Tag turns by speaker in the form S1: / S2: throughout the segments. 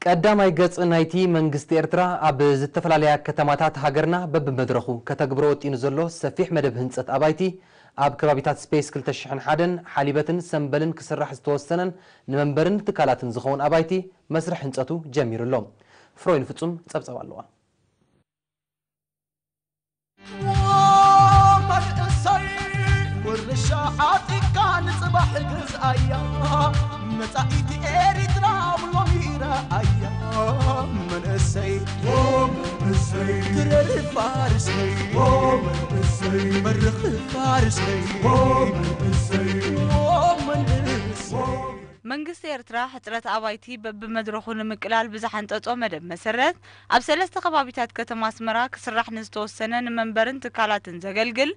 S1: ቀዳማይ ገጽ ናይቲ መንግስቲ ኤርትራ ኣብ ዝተፈላልያ ከተማታት ሃገርና በብመድረኹ ከተግብሮ ወጢኑ ዘሎ ሰፊሕ መደብ ህንጸት ኣባይቲ ኣብ ከባቢታት ስፔስ 2001 ሓሊበትን ሰንበልን ክስራሕ ዝተወሰነን ንመንበርን ትካላትን ዝኸውን ኣባይቲ መስርሕ ህንጸቱ ጀሚሩሎም ፍሮይን ፍጹም ጸብጸብ ኣለዋ
S2: متاعيت إريترا ولوميرا أيام من السيد من السيد ترى الفارسي من السيد مرخ الفارسي من السيد من السيد
S3: መንግስቲ ኤርትራ ሕጽረት ኣባይቲ በብመድረኹን ምቅላል ብዛሓንጠጦ መደብ መሰረት ኣብ ሰለስተ ከባቢታት ከተማ አስመራ ክስራሕ ንዝተወሰነ ንመንበርን ትካላትን ዘገልግል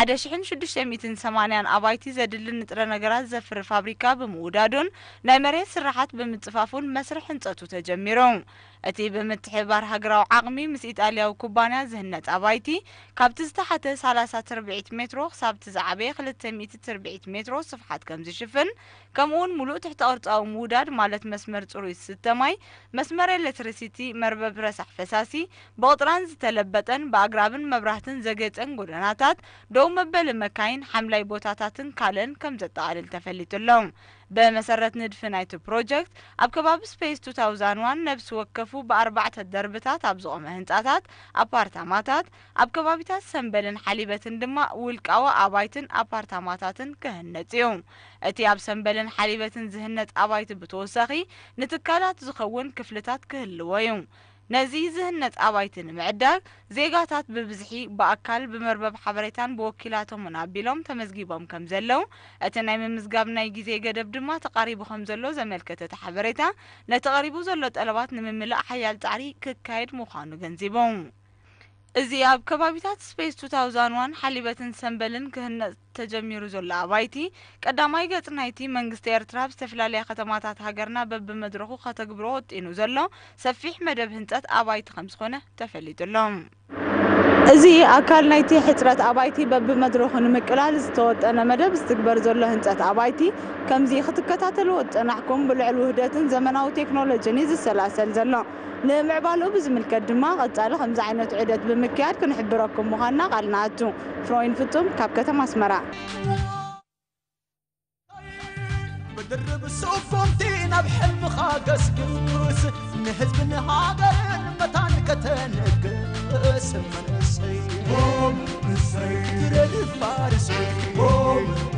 S3: 1680 ኣባይቲ ዘድሊ ንጥረ ነገራት ዘፍር ፋብሪካ ብምውዳዱን ናይ መሬት ስራሓት ብምጽፋፉን መስርሕ ህንጸቱ ተጀሚሮም እቲ ብምትሕባር ሃገራዊ ዓቕሚ ምስ ኢጣልያዊ ኩባንያ ዝህነጽ ኣባይቲ ካብቲ ዝተሓተ 30 ሜትሮ ክሳብ ዝዓበየ 200 ሜትሮ ስፍሓት ከም ዝሽፍን ከምኡውን ሙሉእ ተቅርጻው ሙዳድ ማለት መስመር ጽሩይ ስተማይ መስመር ኤሌክትሪሲቲ መርበብ ረሳሕ ፈሳሲ በቁጥራን ዝተለበጠን በአግራብን መብራህትን ዘገጸን ጎደናታት ደው መበል መካይን ሐምላይ ቦታታትን ካለን ከም ዘጠቃልል ተፈሊጡሎም በመሰረት ንድፍ ናይቲ ፕሮጀክት ኣብ ከባቢ ስፔስ 2001 ነፍስ ወከፉ በ4 ደርብታት ኣብ ዝቆመ ህንጻታት አፓርታማታት ኣብ ከባቢታት ሰንበልን ሓሊበትን ድማ ውልቃዊ ኣባይትን አፓርታማታትን ክህነጽዩ እቲ ኣብ ሰንበልን ሓሊበትን ዝህነጽ ኣባይቲ ብተወሳኺ ንትካላት ዝኸውን ክፍልታት ክህልወዩ ነዚ ዝህነጽ ኣባይትን ምዕዳግ ዜጋታት በብዝሒ በአካል በመርበብ ሓበሬታን በወኪላቶም ናቢሎም ተመዝጊቦም ከም ዘለው እቲ ናይ ምምዝጋብ ናይ ጊዜ ገደብ ድማ ተቃሪቡ ከም ዘሎ ዘመልከተ ሓበሬታ ነተቀሪቡ ዘሎ ጠለባት ንምምላእ ሓያል ጻዕሪ ክካየድ ምዃኑ ገንዚቦም እዚ ኣብ ከባቢታት ስፔስ 2001 ሓሊበትን ሰንበልን ክህነጽ ተጀሚሩ ዘሎ ኣባይቲ ቀዳማይ ገጽ ናይቲ መንግስቲ ኤርትራ ዝተፈላልያ ከተማታት ሃገርና በብመድረኹ ከተግብሮ ወጢኑ ዘሎ ሰፊሕ መደብ ህንጸት ኣባይቲ ከም ዝኾነ ተፈሊጡሎም እዚ ኣካል ናይቲ ሕጽረት ኣባይቲ በብመድረኹ ንምቅላል ዝተወጠነ መደብ ዝትግበር ዘሎ ህንጸት ኣባይቲ ከምዚ ክትከታተሉ ወጥናሕኩም ብልዕል ውህደትን ዘመናዊ ቴክኖሎጂን ዝሰላሰል ዘሎ ንምዕባሉ ብዝምልከት ድማ ቀጻሊ ከምዚ ዓይነት ዑደት ብምክያድ ክንሕብረኩም ምዃንና ቃልናቱ ፍሮይን ፍጹም ካብ ከተማ አስመራ
S2: بدرب صفومتين بحلم خاقسكس نحزب نهاجر متان كتنقس من السيد ترى الفارسي